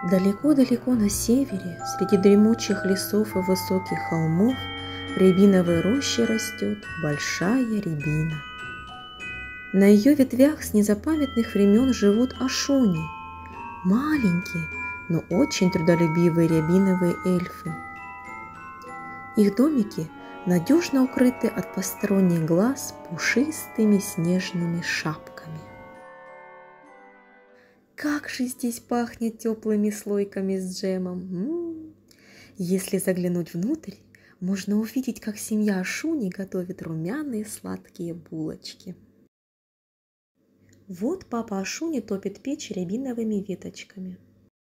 Далеко-далеко на севере, среди дремучих лесов и высоких холмов, в рябиновой роще растет большая рябина. На ее ветвях с незапамятных времен живут ашуни, маленькие, но очень трудолюбивые рябиновые эльфы. Их домики надежно укрыты от посторонних глаз пушистыми снежными шапками. Как же здесь пахнет теплыми слойками с джемом! Если заглянуть внутрь, можно увидеть, как семья Ашуни готовит румяные сладкие булочки. Вот папа Ашуни топит печь рябиновыми веточками.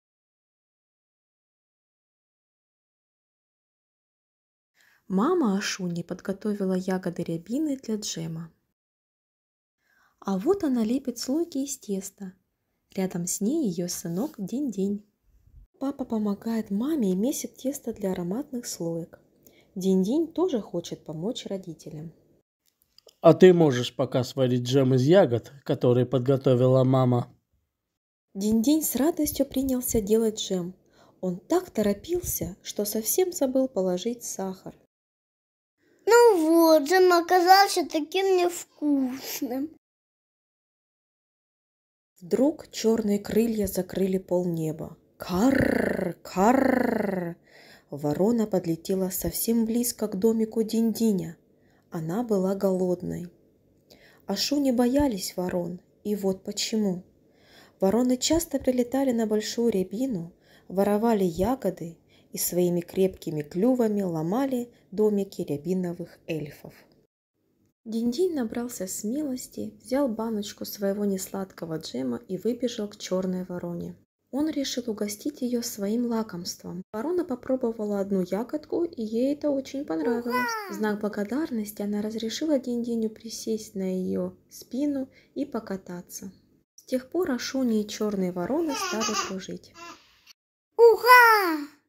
Мама Ашуни подготовила ягоды рябины для джема. А вот она лепит слойки из теста. Рядом с ней ее сынок Динь-Динь. Папа помогает маме и месит тесто для ароматных слоек. Динь-Динь тоже хочет помочь родителям. А ты можешь пока сварить джем из ягод, который подготовила мама. Динь-Динь с радостью принялся делать джем. Он так торопился, что совсем забыл положить сахар. Ну вот, джем оказался таким невкусным. Вдруг черные крылья закрыли полнеба. Карр, карр! Ворона подлетела совсем близко к домику Динь-Диня. Она была голодной. Ашуни боялись ворон, и вот почему. Вороны часто прилетали на большую рябину, воровали ягоды и своими крепкими клювами ломали домики рябиновых эльфов. Динь-Динь набрался смелости, взял баночку своего несладкого джема и выбежал к черной вороне. Он решил угостить ее своим лакомством. Ворона попробовала одну ягодку, и ей это очень понравилось. В знак благодарности она разрешила Динь-Диню присесть на ее спину и покататься. С тех пор Ашуни и черные вороны стали дружить. Ура!